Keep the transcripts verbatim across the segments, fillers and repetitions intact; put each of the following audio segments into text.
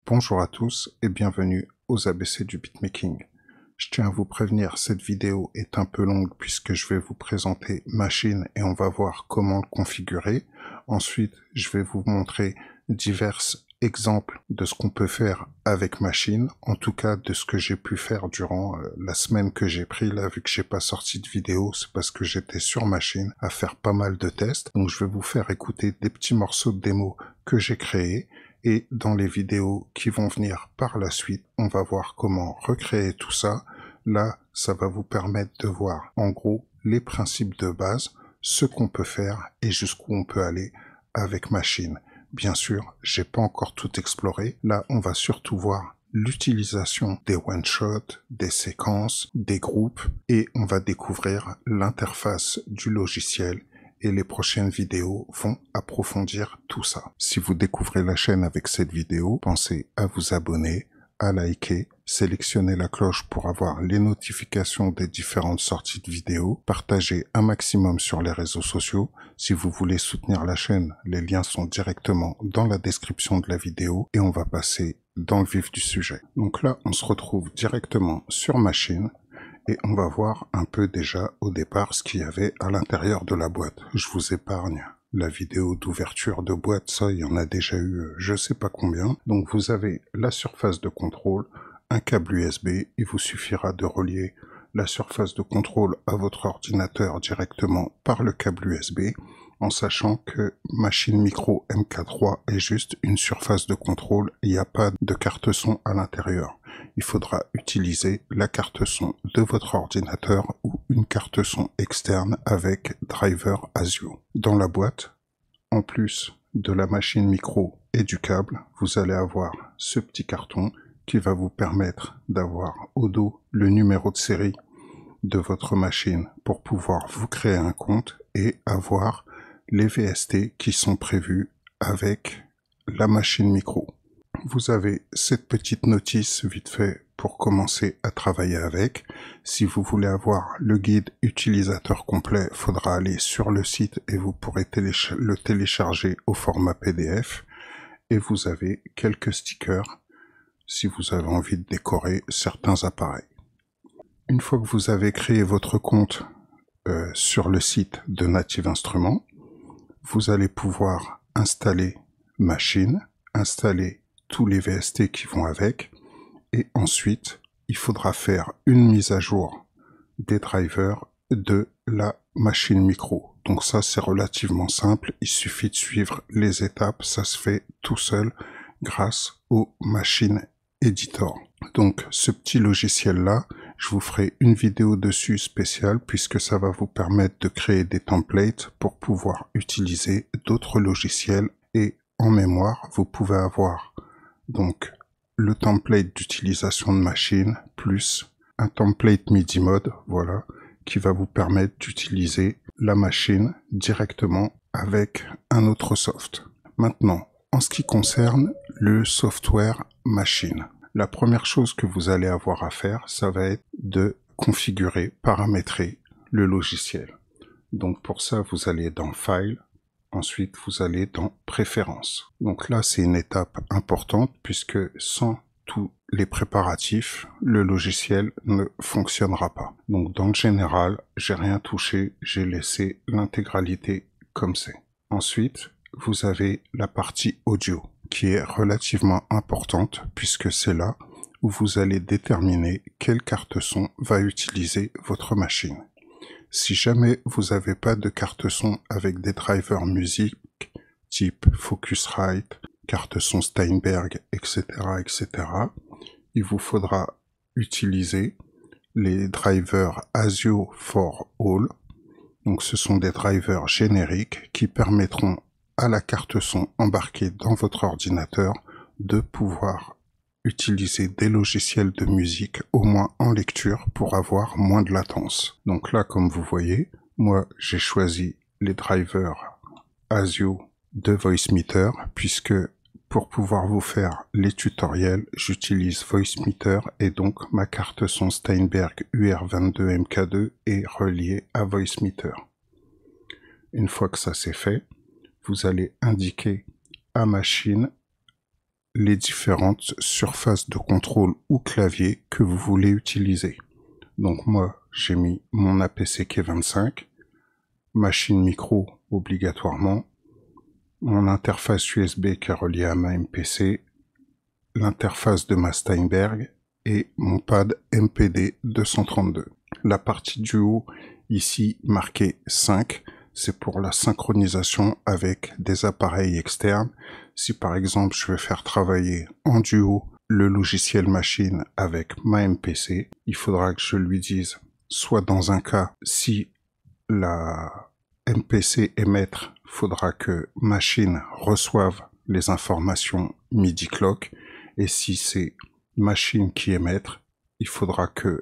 Bonjour à tous et bienvenue aux A B C du beatmaking. Je tiens à vous prévenir, cette vidéo est un peu longue puisque je vais vous présenter Machine et on va voir comment le configurer. Ensuite, je vais vous montrer divers exemples de ce qu'on peut faire avec Machine, en tout cas de ce que j'ai pu faire durant euh, la semaine que j'ai pris là, vu que j'ai pas sorti de vidéo, c'est parce que j'étais sur Machine à faire pas mal de tests. Donc je vais vous faire écouter des petits morceaux de démo que j'ai créés. Et dans les vidéos qui vont venir par la suite, on va voir comment recréer tout ça. Là, ça va vous permettre de voir en gros les principes de base, ce qu'on peut faire et jusqu'où on peut aller avec Machine. Bien sûr, j'ai pas encore tout exploré. Là, on va surtout voir l'utilisation des one-shots, des séquences, des groupes et on va découvrir l'interface du logiciel. Et les prochaines vidéos vont approfondir tout ça. Si vous découvrez la chaîne avec cette vidéo, pensez à vous abonner, à liker, sélectionner la cloche pour avoir les notifications des différentes sorties de vidéos, partagez un maximum sur les réseaux sociaux. Si vous voulez soutenir la chaîne, les liens sont directement dans la description de la vidéo et on va passer dans le vif du sujet. Donc là, on se retrouve directement sur Machine. Et on va voir un peu déjà au départ ce qu'il y avait à l'intérieur de la boîte. Je vous épargne la vidéo d'ouverture de boîte, ça il y en a déjà eu je sais pas combien. Donc vous avez la surface de contrôle, un câble U S B, il vous suffira de relier la surface de contrôle à votre ordinateur directement par le câble U S B, en sachant que Machine Micro M K trois est juste une surface de contrôle, il n'y a pas de carte son à l'intérieur. Il faudra utiliser la carte son de votre ordinateur ou une carte son externe avec driver ASIO. Dans la boîte, en plus de la machine micro et du câble, vous allez avoir ce petit carton qui va vous permettre d'avoir au dos le numéro de série de votre machine pour pouvoir vous créer un compte et avoir les V S T qui sont prévus avec la machine micro. Vous avez cette petite notice vite fait pour commencer à travailler avec. Si vous voulez avoir le guide utilisateur complet, il faudra aller sur le site et vous pourrez téléch- le télécharger au format P D F. Et vous avez quelques stickers si vous avez envie de décorer certains appareils. Une fois que vous avez créé votre compte euh, sur le site de Native Instruments, vous allez pouvoir installer Machine, installer tous les V S T qui vont avec, et ensuite il faudra faire une mise à jour des drivers de la machine micro. Donc ça c'est relativement simple, il suffit de suivre les étapes, ça se fait tout seul grâce au Machine Editor. Donc ce petit logiciel là, je vous ferai une vidéo dessus spéciale puisque ça va vous permettre de créer des templates pour pouvoir utiliser d'autres logiciels, et en mémoire vous pouvez avoir donc le template d'utilisation de machine plus un template MIDI mode, voilà, qui va vous permettre d'utiliser la machine directement avec un autre soft. Maintenant, en ce qui concerne le software machine, la première chose que vous allez avoir à faire, ça va être de configurer, paramétrer le logiciel. Donc pour ça, vous allez dans File, ensuite vous allez dans Préférences. Donc là, c'est une étape importante puisque sans tous les préparatifs, le logiciel ne fonctionnera pas. Donc dans le général, j'ai rien touché, j'ai laissé l'intégralité comme c'est. Ensuite, vous avez la partie audio qui est relativement importante puisque c'est là où vous allez déterminer quelle carte son va utiliser votre machine. Si jamais vous n'avez pas de carte son avec des drivers musique type Focusrite, carte son Steinberg, et cetera, et cetera, il vous faudra utiliser les drivers ASIO for All. Donc ce sont des drivers génériques qui permettront à la carte son embarquée dans votre ordinateur de pouvoir utiliser des logiciels de musique au moins en lecture pour avoir moins de latence. Donc là, comme vous voyez, moi j'ai choisi les drivers ASIO de Voicemeeter puisque pour pouvoir vous faire les tutoriels, j'utilise Voicemeeter et donc ma carte son Steinberg U R vingt-deux M K deux est reliée à Voicemeeter. Une fois que ça c'est fait, vous allez indiquer à Machine les différentes surfaces de contrôle ou clavier que vous voulez utiliser. Donc moi, j'ai mis mon A P C K vingt-cinq, machine micro obligatoirement, mon interface U S B qui est reliée à ma M P C, l'interface de ma Steinberg et mon pad M P D deux cent trente-deux. La partie du haut, ici marquée cinq, c'est pour la synchronisation avec des appareils externes. Si par exemple je vais faire travailler en duo le logiciel machine avec ma M P C, il faudra que je lui dise, soit dans un cas, si la M P C est maître, il faudra que machine reçoive les informations MIDI clock, et si c'est machine qui est maître, il faudra que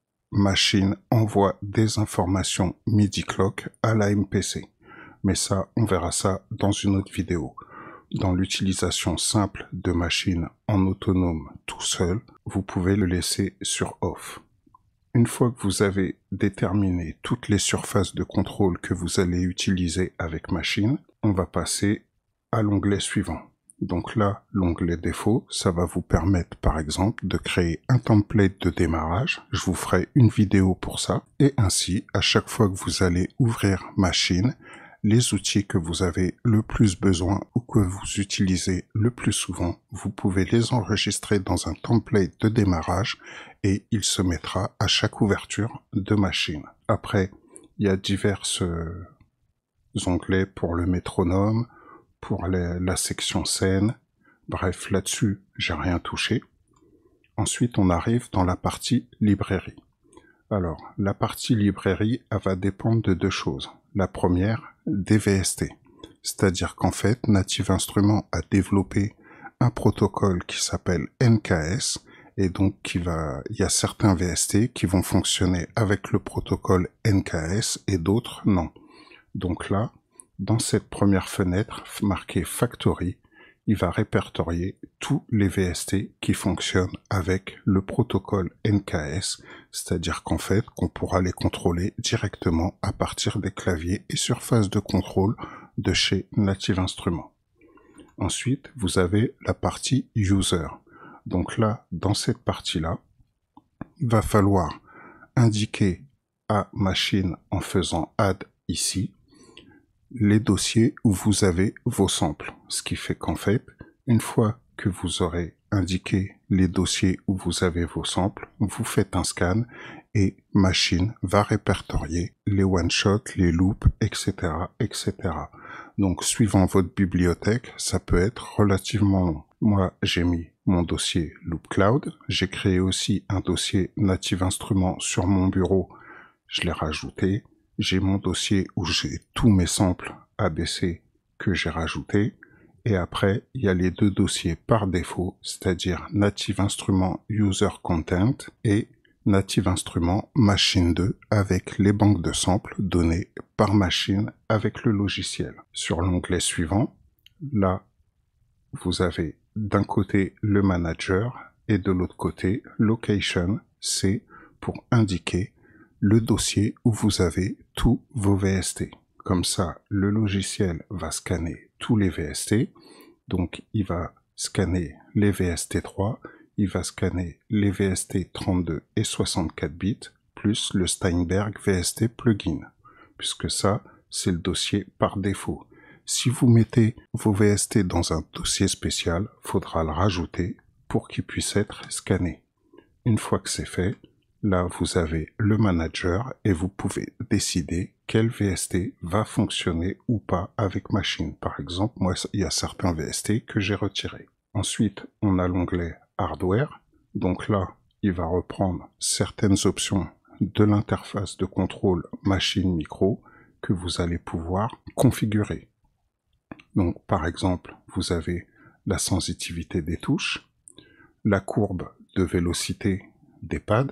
machine envoie des informations MIDI clock à la M P C. Mais ça, on verra ça dans une autre vidéo. Dans l'utilisation simple de machine en autonome tout seul, vous pouvez le laisser sur off. Une fois que vous avez déterminé toutes les surfaces de contrôle que vous allez utiliser avec machine, on va passer à l'onglet suivant. Donc là, l'onglet défaut, ça va vous permettre par exemple de créer un template de démarrage. Je vous ferai une vidéo pour ça. Et ainsi, à chaque fois que vous allez ouvrir machine, les outils que vous avez le plus besoin ou que vous utilisez le plus souvent, vous pouvez les enregistrer dans un template de démarrage et il se mettra à chaque ouverture de machine. Après, il y a divers euh, onglets pour le métronome, pour les, la section scène. Bref, là-dessus, j'ai rien touché. Ensuite, on arrive dans la partie librairie. Alors, la partie librairie, elle va dépendre de deux choses. La première, des V S T. C'est-à-dire qu'en fait, Native Instruments a développé un protocole qui s'appelle N K S, et donc qui va, il y a certains V S T qui vont fonctionner avec le protocole N K S et d'autres non. Donc là, dans cette première fenêtre marquée Factory, il va répertorier tous les V S T qui fonctionnent avec le protocole N K S, c'est-à-dire qu'en fait, qu'on pourra les contrôler directement à partir des claviers et surfaces de contrôle de chez Native Instruments. Ensuite, vous avez la partie User. Donc là, dans cette partie-là, il va falloir indiquer à machine en faisant Add ici, les dossiers où vous avez vos samples. Ce qui fait qu'en fait, une fois que vous aurez indiqué les dossiers où vous avez vos samples, vous faites un scan et machine va répertorier les one-shots, les loops, et cetera, et cetera. Donc, suivant votre bibliothèque, ça peut être relativement long. Moi, j'ai mis mon dossier Loop Cloud. J'ai créé aussi un dossier Native Instruments sur mon bureau. Je l'ai rajouté. J'ai mon dossier où j'ai tous mes samples A B C que j'ai rajoutés. Et après, il y a les deux dossiers par défaut, c'est-à-dire Native Instruments User Content et Native Instruments Machine deux avec les banques de samples données par machine avec le logiciel. Sur l'onglet suivant, là, vous avez d'un côté le manager et de l'autre côté location, c'est pour indiquer le dossier où vous avez tous vos V S T. Comme ça, le logiciel va scanner tous les V S T. Donc, il va scanner les V S T trois, il va scanner les V S T trente-deux et soixante-quatre bits, plus le Steinberg V S T plugin, puisque ça, c'est le dossier par défaut. Si vous mettez vos V S T dans un dossier spécial, il faudra le rajouter pour qu'il puisse être scanné. Une fois que c'est fait, là, vous avez le manager et vous pouvez décider quel V S T va fonctionner ou pas avec machine. Par exemple, moi, il y a certains V S T que j'ai retirés. Ensuite, on a l'onglet Hardware. Donc là, il va reprendre certaines options de l'interface de contrôle machine-micro que vous allez pouvoir configurer. Donc, par exemple, vous avez la sensitivité des touches, la courbe de vélocité des pads,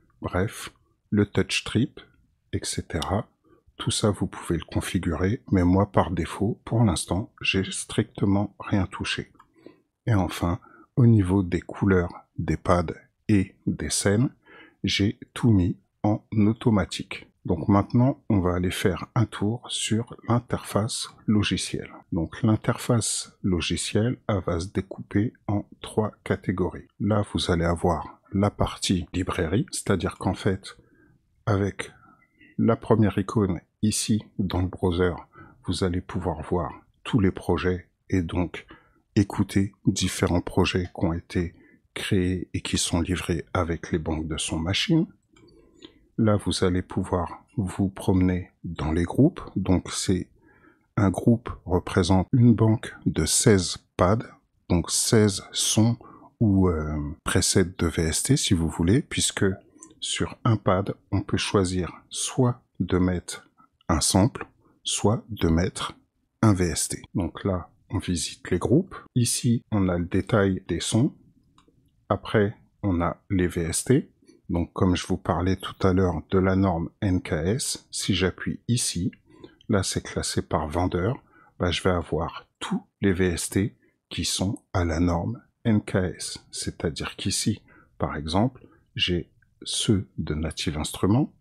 bref, le touch trip, et cetera. Tout ça, vous pouvez le configurer, mais moi, par défaut, pour l'instant, j'ai strictement rien touché. Et enfin, au niveau des couleurs des pads et des scènes, j'ai tout mis en automatique. Donc maintenant, on va aller faire un tour sur l'interface logicielle. Donc l'interface logicielle, elle va se découper en trois catégories. Là, vous allez avoir la partie librairie, c'est-à-dire qu'en fait, avec la première icône ici dans le browser, vous allez pouvoir voir tous les projets et donc écouter différents projets qui ont été créés et qui sont livrés avec les banques de son machine. Là, vous allez pouvoir vous promener dans les groupes. Donc, c'est un groupe représente une banque de seize pads, donc seize sons ou euh, presets de V S T si vous voulez, puisque sur un pad, on peut choisir soit de mettre un sample, soit de mettre un V S T. Donc là, on visite les groupes. Ici, on a le détail des sons. Après, on a les V S T. Donc, comme je vous parlais tout à l'heure de la norme N K S, si j'appuie ici, là c'est classé par vendeur, bah, je vais avoir tous les V S T qui sont à la norme N K S. C'est-à-dire qu'ici, par exemple, j'ai ceux de Native Instruments.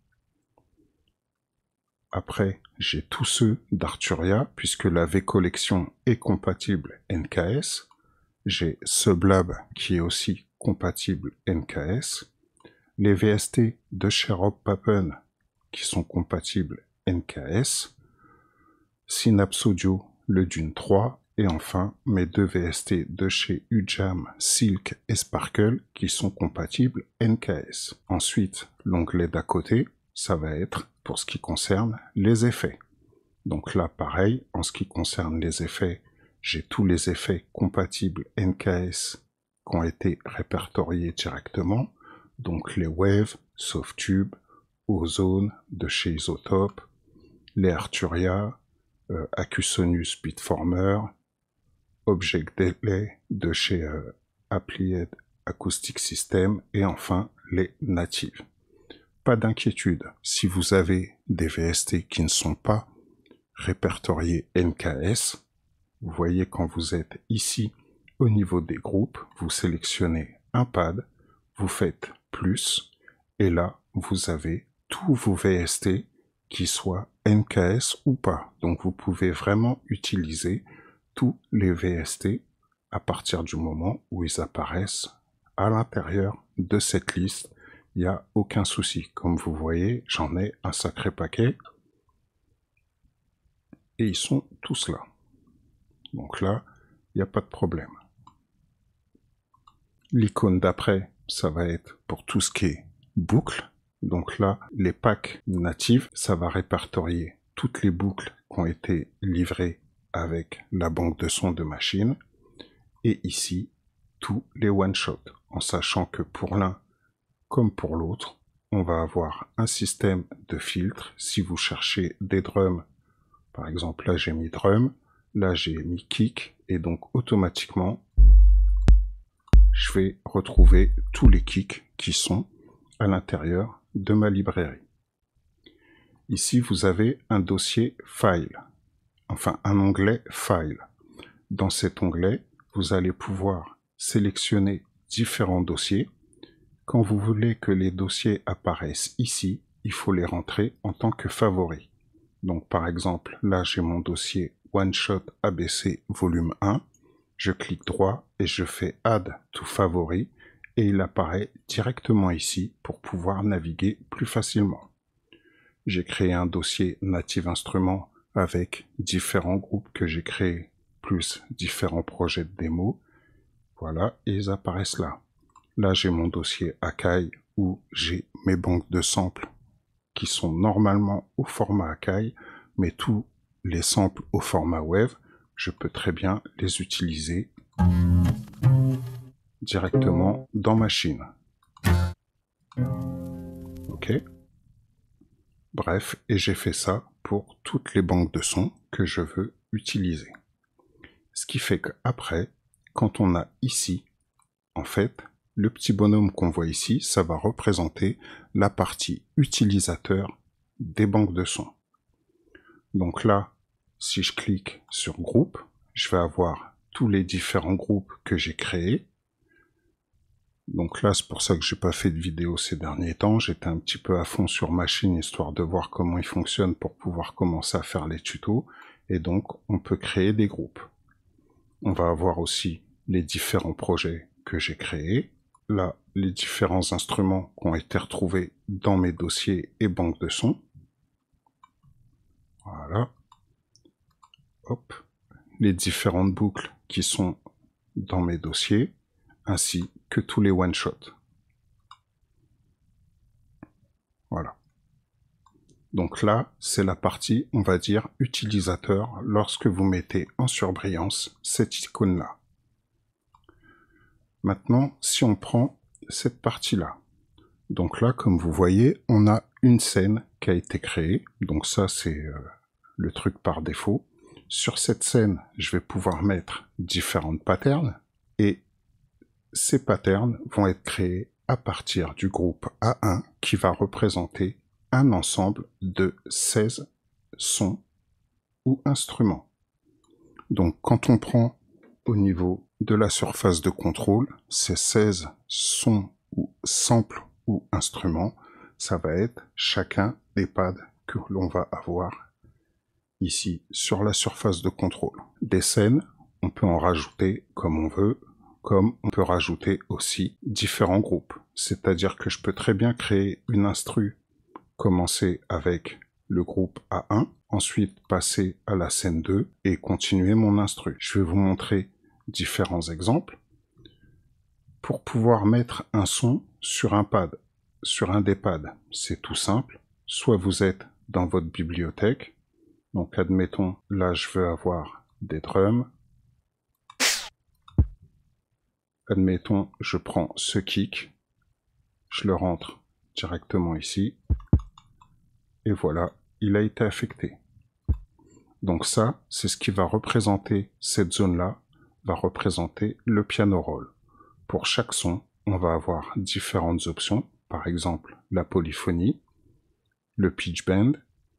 Après, j'ai tous ceux d'Arturia, puisque la V-Collection est compatible N K S. J'ai Sublab qui est aussi compatible N K S. Les V S T de chez Rob Papen qui sont compatibles N K S, Synapse Audio, le Dune trois, et enfin mes deux V S T de chez U Jam, Silk et Sparkle qui sont compatibles N K S. Ensuite, l'onglet d'à côté, ça va être pour ce qui concerne les effets. Donc là, pareil, en ce qui concerne les effets, j'ai tous les effets compatibles N K S qui ont été répertoriés directement. Donc les Waves, Softtube, Ozone de chez Isotope, les Arturia, euh, Acusonus Beatformer, Object Delay de chez euh, Applied Acoustic System et enfin les Native. Pas d'inquiétude, si vous avez des V S T qui ne sont pas répertoriés N K S, vous voyez quand vous êtes ici au niveau des groupes, vous sélectionnez un pad, vous faites plus, et là, vous avez tous vos V S T qui soient N K S ou pas. Donc, vous pouvez vraiment utiliser tous les V S T à partir du moment où ils apparaissent à l'intérieur de cette liste. Il n'y a aucun souci. Comme vous voyez, j'en ai un sacré paquet. Et ils sont tous là. Donc là, il n'y a pas de problème. L'icône d'après, ça va être pour tout ce qui est boucle. Donc là, les packs natifs, ça va répertorier toutes les boucles qui ont été livrées avec la banque de sons de machine. Et ici, tous les one-shots, en sachant que pour l'un comme pour l'autre, on va avoir un système de filtre. Si vous cherchez des drums, par exemple là j'ai mis drum, là j'ai mis kick, et donc automatiquement, je vais retrouver tous les kicks qui sont à l'intérieur de ma librairie. Ici, vous avez un dossier File, enfin un onglet File. Dans cet onglet, vous allez pouvoir sélectionner différents dossiers. Quand vous voulez que les dossiers apparaissent ici, il faut les rentrer en tant que favoris. Donc par exemple, là j'ai mon dossier OneShot A B C volume un. Je clique droit et je fais Add to Favori et il apparaît directement ici pour pouvoir naviguer plus facilement. J'ai créé un dossier Native Instruments avec différents groupes que j'ai créés, plus différents projets de démo. Voilà, et ils apparaissent là. Là, j'ai mon dossier Akai où j'ai mes banques de samples qui sont normalement au format Akai, mais tous les samples au format Wave, je peux très bien les utiliser directement dans Machine. Ok. Bref, et j'ai fait ça pour toutes les banques de sons que je veux utiliser. Ce qui fait qu'après, quand on a ici, en fait, le petit bonhomme qu'on voit ici, ça va représenter la partie utilisateur des banques de sons. Donc là, si je clique sur groupe, je vais avoir tous les différents groupes que j'ai créés. Donc là, c'est pour ça que j'ai pas fait de vidéo ces derniers temps. J'étais un petit peu à fond sur machine, histoire de voir comment il fonctionne pour pouvoir commencer à faire les tutos. Et donc, on peut créer des groupes. On va avoir aussi les différents projets que j'ai créés. Là, les différents instruments qui ont été retrouvés dans mes dossiers et banques de sons. Voilà. Hop. Les différentes boucles qui sont dans mes dossiers, ainsi que tous les one-shots. Voilà. Donc là, c'est la partie, on va dire, utilisateur lorsque vous mettez en surbrillance cette icône-là. Maintenant, si on prend cette partie-là, donc là, comme vous voyez, on a une scène qui a été créée. Donc ça, c'est euh, le truc par défaut. Sur cette scène, je vais pouvoir mettre différentes patterns et ces patterns vont être créés à partir du groupe A un qui va représenter un ensemble de seize sons ou instruments. Donc quand on prend au niveau de la surface de contrôle, ces seize sons ou samples ou instruments, ça va être chacun des pads que l'on va avoir ici sur la surface de contrôle. Des scènes, on peut en rajouter comme on veut, comme on peut rajouter aussi différents groupes. C'est-à-dire que je peux très bien créer une instru, commencer avec le groupe A un, ensuite passer à la scène deux et continuer mon instru. Je vais vous montrer différents exemples. Pour pouvoir mettre un son sur un pad, sur un des pads, c'est tout simple. Soit vous êtes dans votre bibliothèque, donc admettons, là je veux avoir des drums. Admettons, je prends ce kick, je le rentre directement ici, et voilà, il a été affecté. Donc ça, c'est ce qui va représenter, cette zone-là, va représenter le piano roll. Pour chaque son, on va avoir différentes options, par exemple la polyphonie, le pitch bend.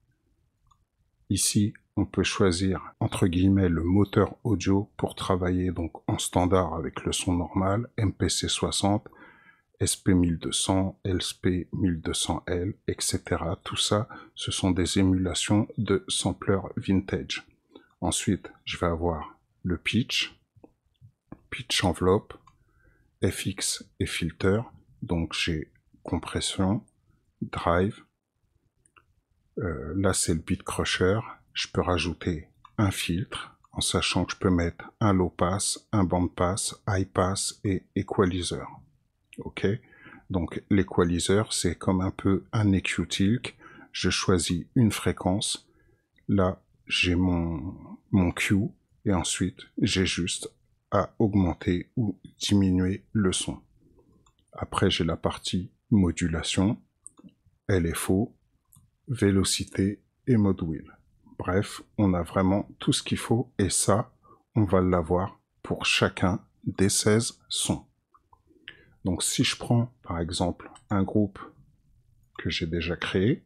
Ici, on peut choisir entre guillemets le moteur audio pour travailler donc en standard avec le son normal, M P C soixante, S P mille deux cents, L S P mille deux cents L, et cetera. Tout ça, ce sont des émulations de sampleurs vintage. Ensuite, je vais avoir le pitch, pitch enveloppe, F X et filter. Donc j'ai compression, drive. Euh, là, c'est le beat crusher. Je peux rajouter un filtre, en sachant que je peux mettre un low pass, un band pass, high pass et equalizer. Ok, donc l'equalizer, c'est comme un peu un E Q Tilk. Je choisis une fréquence. Là, j'ai mon, mon Q et ensuite, j'ai juste à augmenter ou diminuer le son. Après, j'ai la partie modulation, L F O, vélocité et mode wheel. Bref, on a vraiment tout ce qu'il faut et ça, on va l'avoir pour chacun des seize sons. Donc si je prends par exemple un groupe que j'ai déjà créé,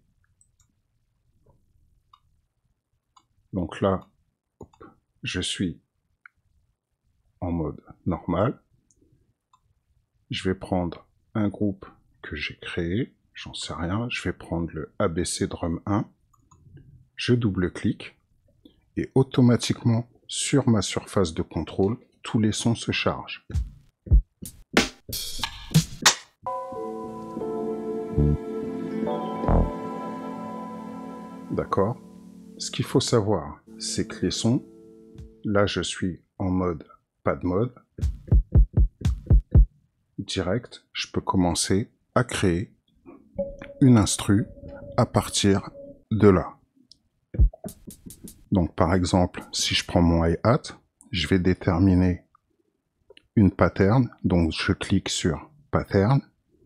donc là, hop, je suis en mode normal, je vais prendre un groupe que j'ai créé, j'en sais rien, je vais prendre le A B C Drum un, je double-clique, et automatiquement, sur ma surface de contrôle, tous les sons se chargent. D'accord? Ce qu'il faut savoir, c'est que les sons, là je suis en mode pad mode, direct, je peux commencer à créer une instru à partir de là. Donc par exemple, si je prends mon hi-hat, je vais déterminer une pattern, donc je clique sur pattern,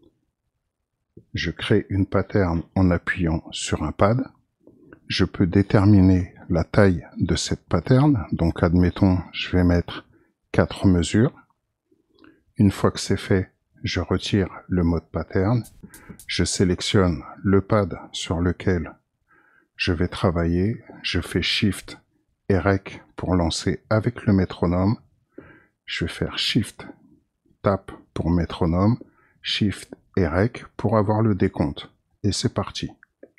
je crée une pattern en appuyant sur un pad, je peux déterminer la taille de cette pattern, donc admettons, je vais mettre quatre mesures. Une fois que c'est fait, je retire le mode pattern, je sélectionne le pad sur lequel je vais travailler, je fais Shift et Rec pour lancer avec le métronome, je vais faire Shift, Tap pour métronome, Shift et Rec pour avoir le décompte. Et c'est parti.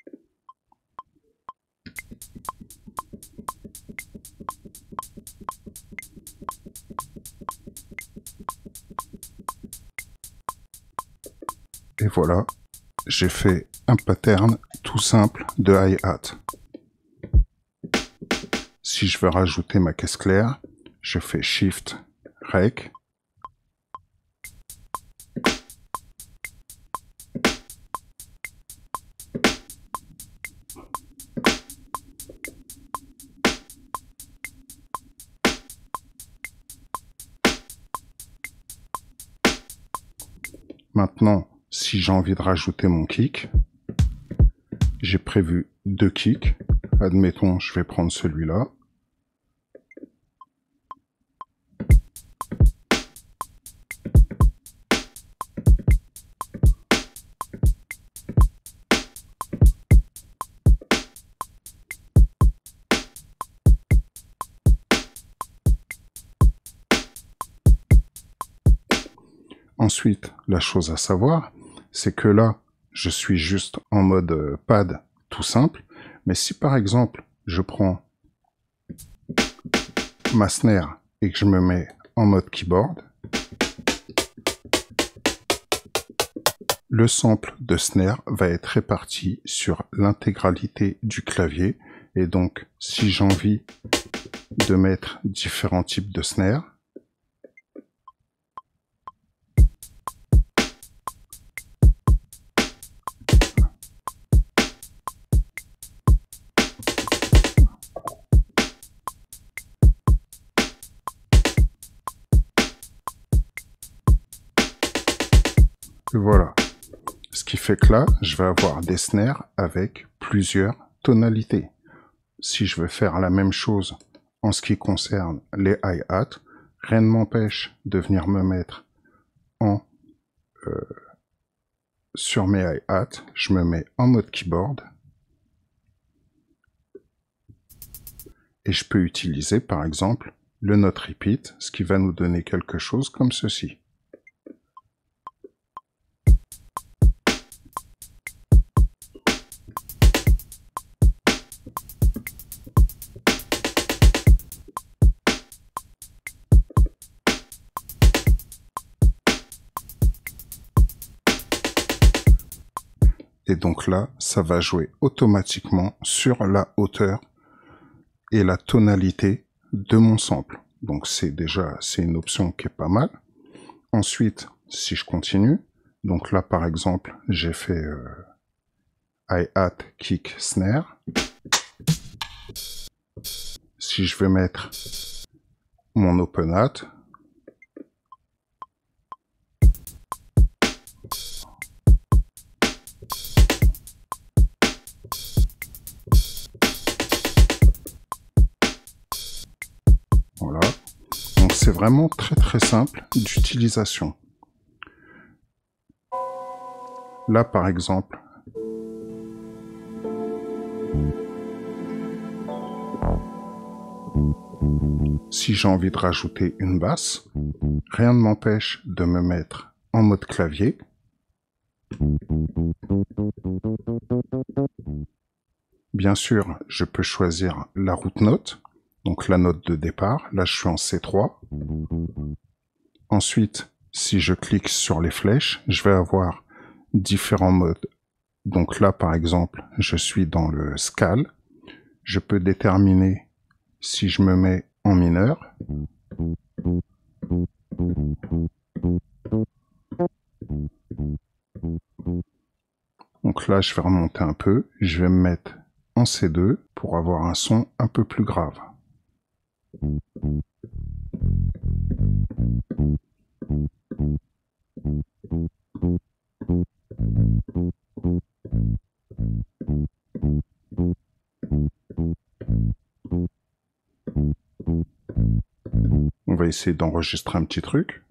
Et voilà, j'ai fait un pattern tout simple de hi-hat. Si je veux rajouter ma caisse claire, je fais Shift, Rec. Maintenant, si j'ai envie de rajouter mon kick, j'ai prévu deux kicks. Admettons, je vais prendre celui-là. Ensuite, la chose à savoir, c'est que là, je suis juste en mode euh, pad tout simple. Mais si par exemple, je prends ma snare et que je me mets en mode keyboard, le sample de snare va être réparti sur l'intégralité du clavier. Et donc, si j'ai envie de mettre différents types de snare, et voilà. Ce qui fait que là, je vais avoir des snares avec plusieurs tonalités. Si je veux faire la même chose en ce qui concerne les hi-hats, rien ne m'empêche de venir me mettre en euh, sur mes hi-hats, je me mets en mode keyboard et je peux utiliser par exemple le note repeat, ce qui va nous donner quelque chose comme ceci. Et donc là, ça va jouer automatiquement sur la hauteur et la tonalité de mon sample. Donc c'est déjà, c'est une option qui est pas mal. Ensuite, si je continue, donc là par exemple, j'ai fait euh, hi-hat, kick, snare. Si je vais mettre mon open hat, voilà. Donc c'est vraiment très très simple d'utilisation. Là par exemple, si j'ai envie de rajouter une basse, rien ne m'empêche de me mettre en mode clavier. Bien sûr, je peux choisir la root note, donc la note de départ. Là, je suis en C trois. Ensuite, si je clique sur les flèches, je vais avoir différents modes. Donc là, par exemple, je suis dans le scale. Je peux déterminer si je me mets en mineur. Donc là, je vais remonter un peu. Je vais me mettre en C deux pour avoir un son un peu plus grave. On va essayer d'enregistrer un petit truc.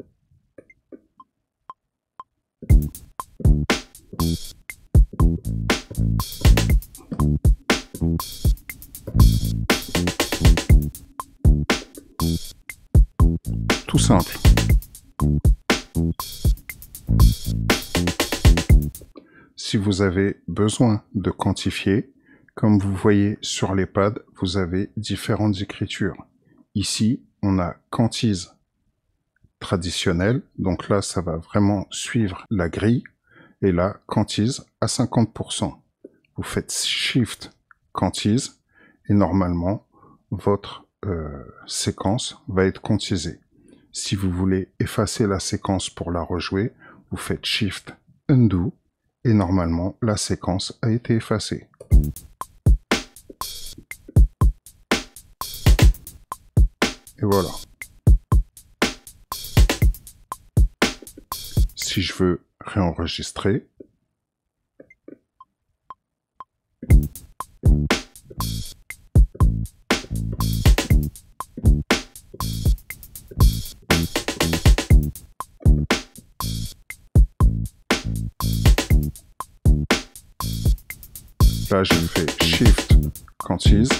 Tout simple. si vous avez besoin de quantifier, comme vous voyez sur les pads, vous avez différentes écritures. Ici, on a quantise traditionnelle, donc là, ça va vraiment suivre la grille, et là, quantise à cinquante pour cent. Vous faites Shift quantise, et normalement, votre euh, séquence va être quantisée. Si vous voulez effacer la séquence pour la rejouer, vous faites Shift Undo, et normalement, la séquence a été effacée. Et voilà. Si je veux réenregistrer, là je fais Shift quantise.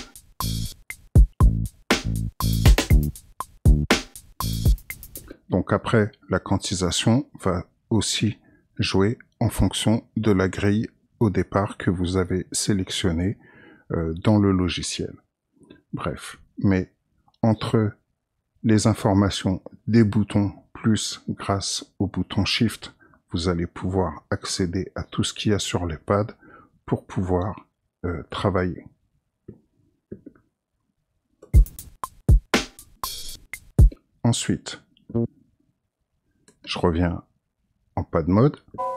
Donc après, la quantisation va aussi jouer en fonction de la grille au départ que vous avez sélectionnée euh, dans le logiciel. Bref, mais entre les informations des boutons plus grâce au bouton Shift, vous allez pouvoir accéder à tout ce qu'il y a sur les pads pour pouvoir euh, travailler. Ensuite, je reviens en pad mode.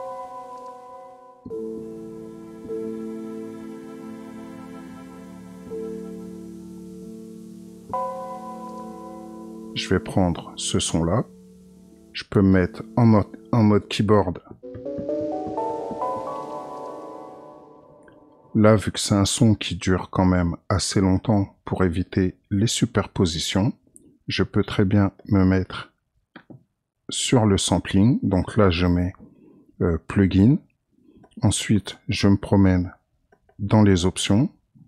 Je vais prendre ce son-là. Je peux me mettre en mode, en mode keyboard. Là, vu que c'est un son qui dure quand même assez longtemps pour éviter les superpositions, je peux très bien me mettre sur le sampling. Donc là, je mets euh, plugin. Ensuite, je me promène dans les options.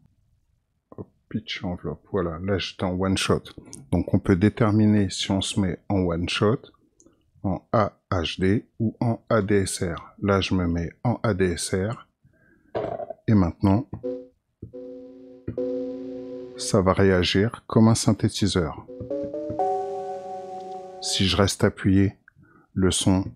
Pitch enveloppe. Voilà, là, j'étais en one shot. Donc, on peut déterminer si on se met en one shot, en A H D ou en A D S R. Là, je me mets en A D S R. Et maintenant, ça va réagir comme un synthétiseur. Si je reste appuyé, le son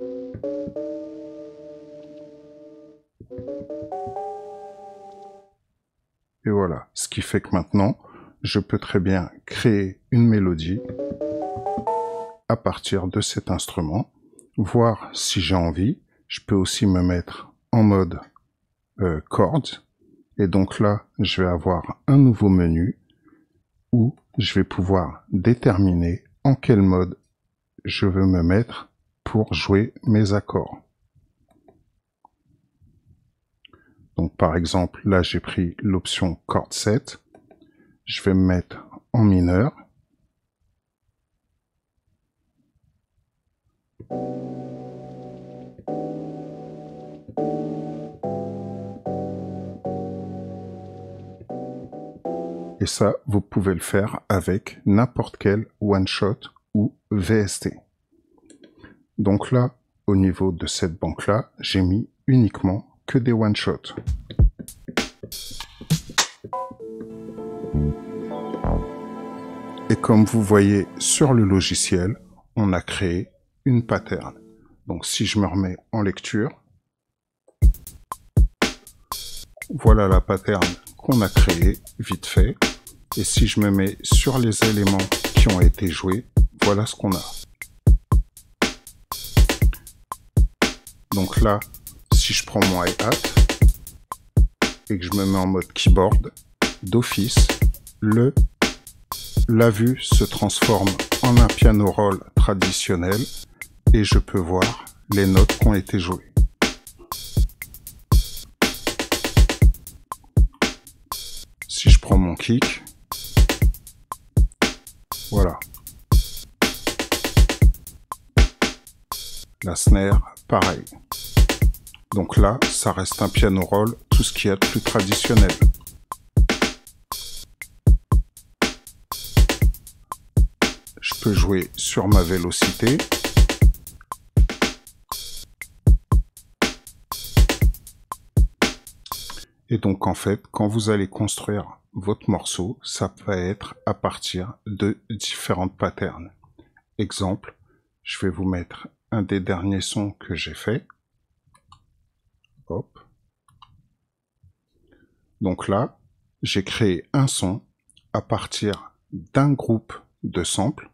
et voilà, ce qui fait que maintenant, je peux très bien créer une mélodie à partir de cet instrument, voir si j'ai envie. Je peux aussi me mettre en mode euh, chords, et donc là, je vais avoir un nouveau menu où je vais pouvoir déterminer en quel mode je veux me mettre pour jouer mes accords. Donc par exemple, là j'ai pris l'option chord set, je vais me mettre en mineur. Et ça, vous pouvez le faire avec n'importe quel one-shot ou V S T. Donc là, au niveau de cette banque-là, j'ai mis uniquement que des one-shots. Et comme vous voyez sur le logiciel, on a créé une pattern. Donc si je me remets en lecture, voilà la pattern qu'on a créée vite fait. Et si je me mets sur les éléments qui ont été joués, voilà ce qu'on a. Donc là, si je prends mon hi-hat et que je me mets en mode keyboard, d'office, le la vue se transforme en un piano roll traditionnel et je peux voir les notes qui ont été jouées. Si je prends mon kick, voilà. La snare, pareil. Donc là, ça reste un piano roll, tout ce qui est plus traditionnel. Je peux jouer sur ma vélocité. Et donc en fait, quand vous allez construire votre morceau, ça va être à partir de différentes patterns. Exemple, je vais vous mettre un des derniers sons que j'ai fait. Hop. Donc là, j'ai créé un son à partir d'un groupe de samples.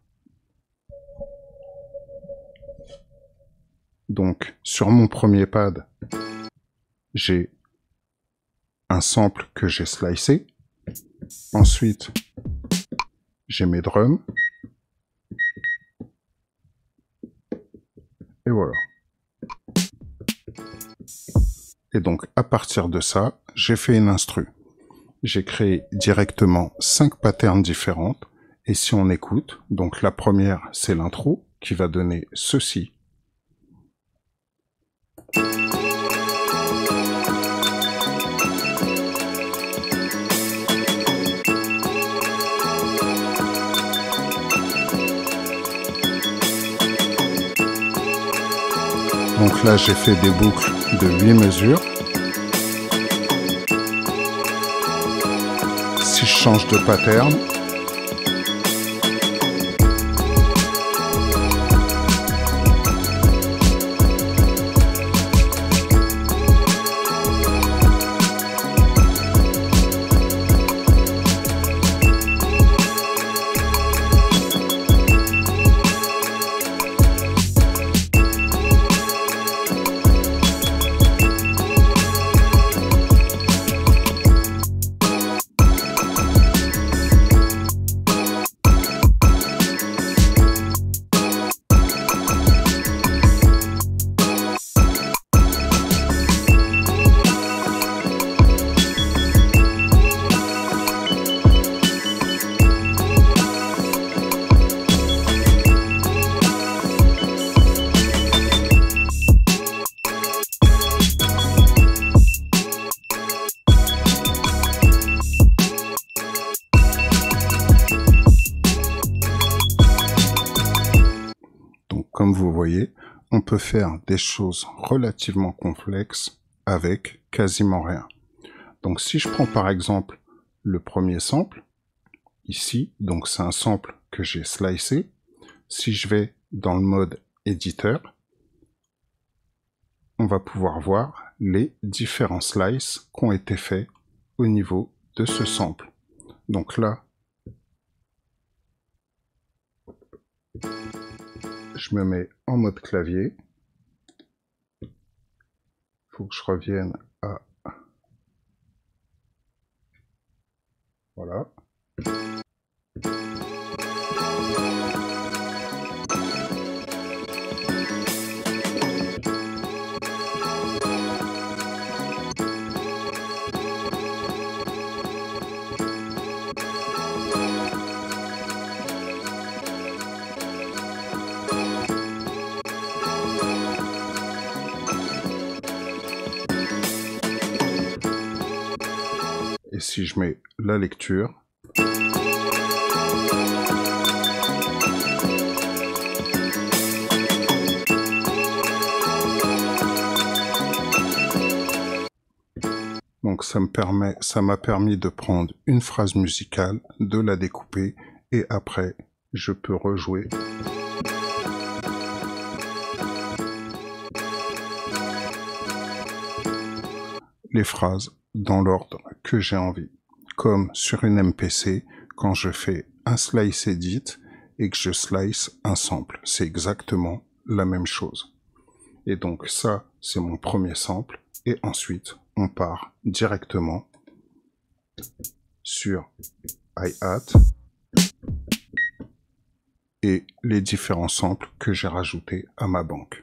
Donc sur mon premier pad, j'ai un sample que j'ai slicé. Ensuite, j'ai mes drums. Et voilà. Et donc, à partir de ça, j'ai fait une instru. J'ai créé directement cinq patterns différentes. Et si on écoute, donc la première, c'est l'intro qui va donner ceci. Donc là, j'ai fait des boucles de huit mesures. Si je change de pattern, comme vous voyez, on peut faire des choses relativement complexes avec quasiment rien. Donc si je prends par exemple le premier sample, ici, donc c'est un sample que j'ai slicé. Si je vais dans le mode éditeur, on va pouvoir voir les différents slices qui ont été faits au niveau de ce sample. Donc là, je me mets en mode clavier. Il faut que je revienne à... Voilà. Et si je mets la lecture, donc ça me permet, ça m'a permis de prendre une phrase musicale, de la découper, et après, je peux rejouer. Les phrases dans l'ordre que j'ai envie. Comme sur une M P C, quand je fais un slice edit et que je slice un sample. C'est exactement la même chose. Et donc ça, c'est mon premier sample. Et ensuite, on part directement sur hi-hat et les différents samples que j'ai rajoutés à ma banque.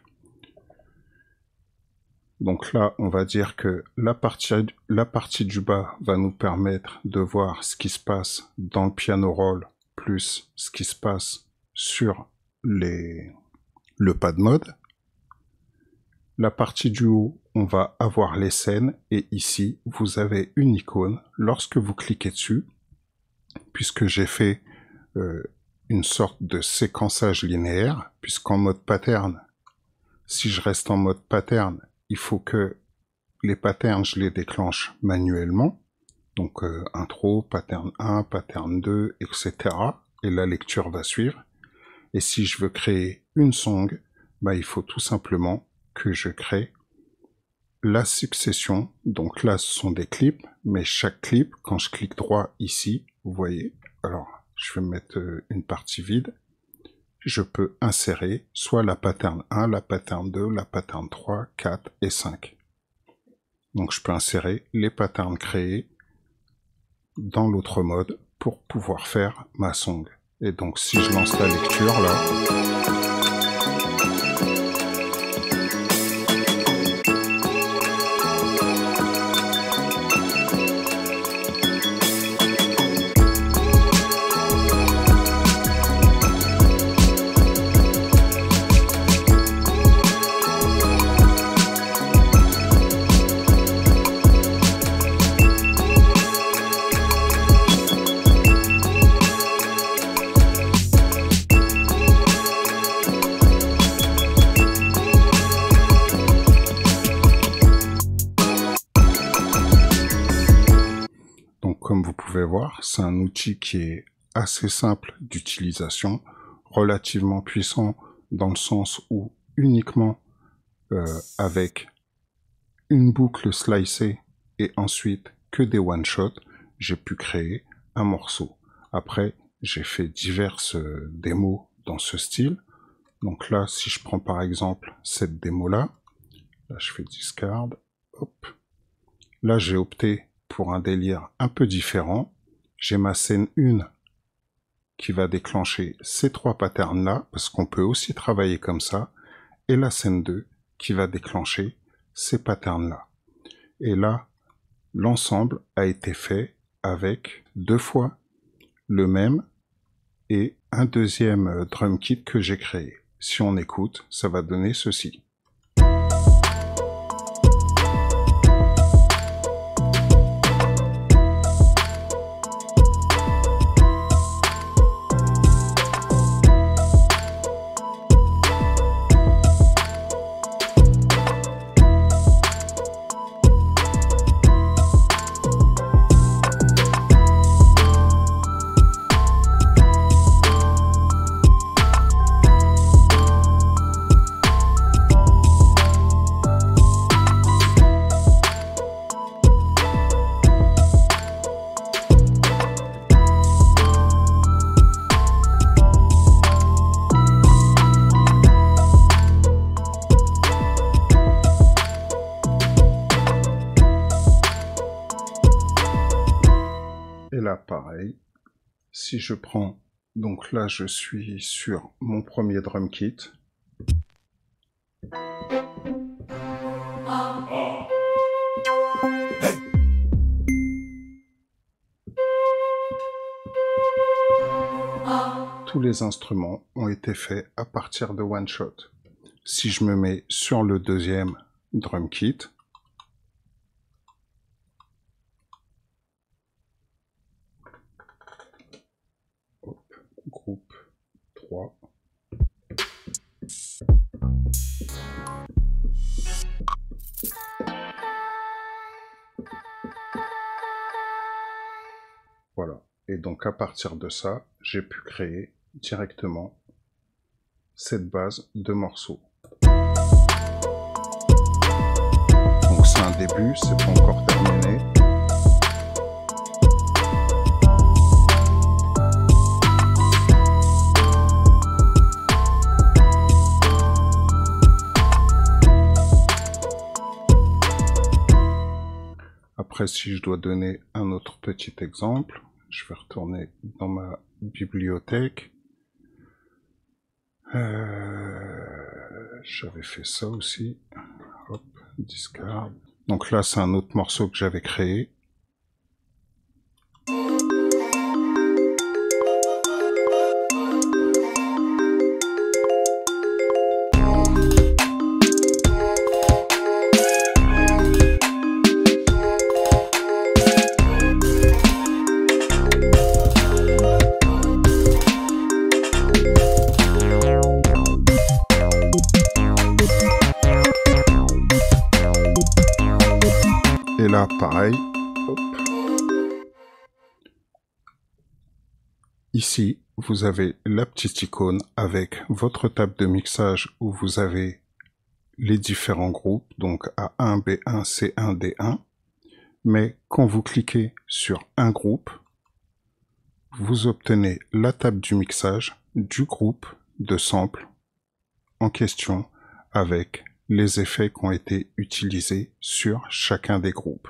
Donc là, on va dire que la partie, la partie du bas va nous permettre de voir ce qui se passe dans le piano roll, plus ce qui se passe sur les, le pad mode. La partie du haut, on va avoir les scènes, et ici, vous avez une icône. Lorsque vous cliquez dessus, puisque j'ai fait euh, une sorte de séquençage linéaire, puisqu'en mode pattern, si je reste en mode pattern, il faut que les patterns, je les déclenche manuellement. Donc euh, intro, pattern un, pattern deux, et cetera. Et la lecture va suivre. Et si je veux créer une song, bah, il faut tout simplement que je crée la succession. Donc là, ce sont des clips, mais chaque clip, quand je clique droit ici, vous voyez, alors je vais mettre une partie vide, je peux insérer soit la pattern un, la pattern deux, la pattern trois, quatre et cinq. Donc je peux insérer les patterns créés dans l'autre mode pour pouvoir faire ma song. Et donc si je lance la lecture là, comme vous pouvez voir, c'est un outil qui est assez simple d'utilisation, relativement puissant dans le sens où uniquement euh, avec une boucle slicée et ensuite que des one-shots, j'ai pu créer un morceau. Après, j'ai fait diverses euh, démos dans ce style. Donc là, si je prends par exemple cette démo-là, là je fais discard, hop. Là j'ai opté pour un délire un peu différent. J'ai ma scène un qui va déclencher ces trois patterns là, parce qu'on peut aussi travailler comme ça, et la scène deux qui va déclencher ces patterns là. Et là, l'ensemble a été fait avec deux fois le même et un deuxième drum kit que j'ai créé. Si on écoute, ça va donner ceci. Et là, pareil, si je prends, donc là, je suis sur mon premier drum kit. Tous les instruments ont été faits à partir de one shot. Si je me mets sur le deuxième drum kit, groupe trois. Voilà. Et donc à partir de ça, j'ai pu créer directement cette base de morceaux. Donc c'est un début, c'est pas encore terminé. Après, si je dois donner un autre petit exemple, je vais retourner dans ma bibliothèque. Euh, J'avais fait ça aussi. Hop, discard. Donc là, c'est un autre morceau que j'avais créé. là, pareil. Hop. Ici, vous avez la petite icône avec votre table de mixage où vous avez les différents groupes, donc A un, B un, C un, D un. Mais quand vous cliquez sur un groupe, vous obtenez la table du mixage du groupe de samples en question avec les effets qui ont été utilisés sur chacun des groupes.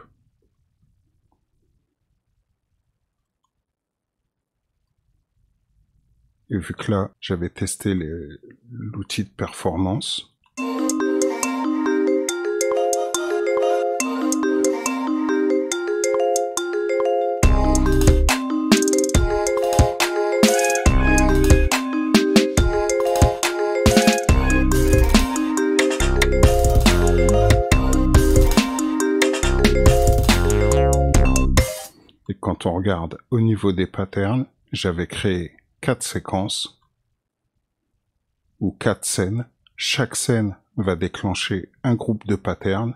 Et vu que là, j'avais testé l'outil de performance, et quand on regarde au niveau des patterns, j'avais créé quatre séquences ou quatre scènes. Chaque scène va déclencher un groupe de patterns.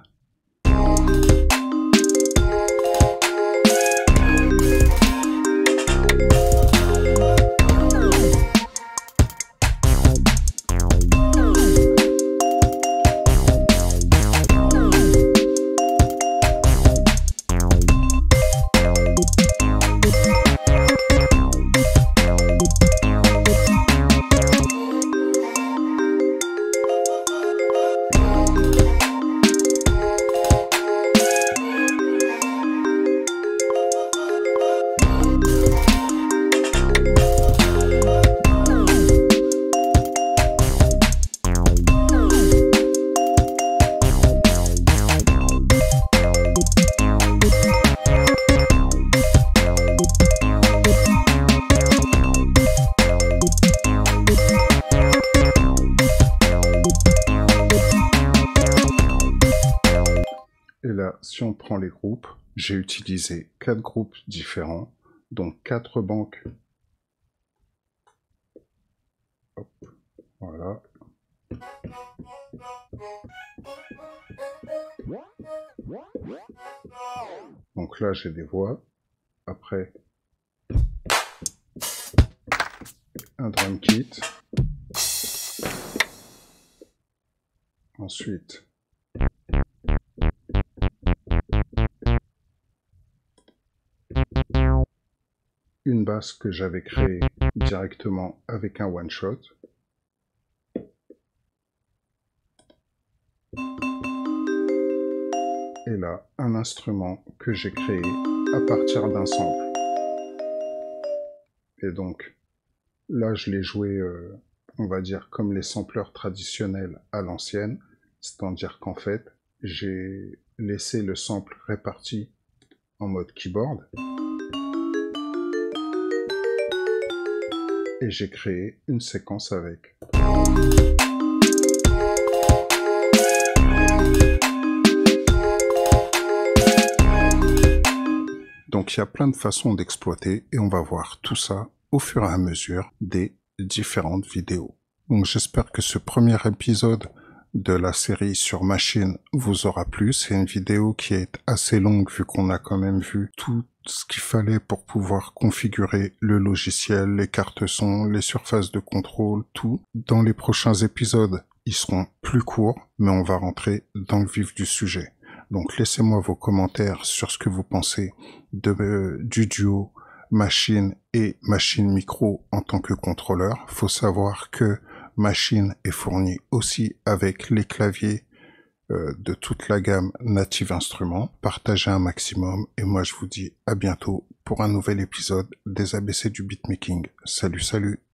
Et là, si on prend les groupes, j'ai utilisé quatre groupes différents, donc quatre banques. Hop, voilà. Donc là, j'ai des voix. Après, un drum kit. Ensuite, une basse que j'avais créée directement avec un one shot. Et là, un instrument que j'ai créé à partir d'un sample. Et donc, là, je l'ai joué, euh, on va dire, comme les sampleurs traditionnels à l'ancienne. C'est-à-dire qu'en fait, j'ai laissé le sample réparti en mode keyboard. Et j'ai créé une séquence avec. Donc il y a plein de façons d'exploiter et on va voir tout ça au fur et à mesure des différentes vidéos. Donc j'espère que ce premier épisode de la série sur Machine vous aura plu. C'est une vidéo qui est assez longue vu qu'on a quand même vu tout ce qu'il fallait pour pouvoir configurer le logiciel, les cartes son, les surfaces de contrôle, tout. Dans les prochains épisodes, ils seront plus courts, mais on va rentrer dans le vif du sujet. Donc laissez-moi vos commentaires sur ce que vous pensez de, euh, du duo Machine et Machine Micro en tant que contrôleur. Faut savoir que Machine est fourni aussi avec les claviers euh, de toute la gamme Native Instruments. Partagez un maximum et moi je vous dis à bientôt pour un nouvel épisode des A B C du beatmaking. Salut, salut!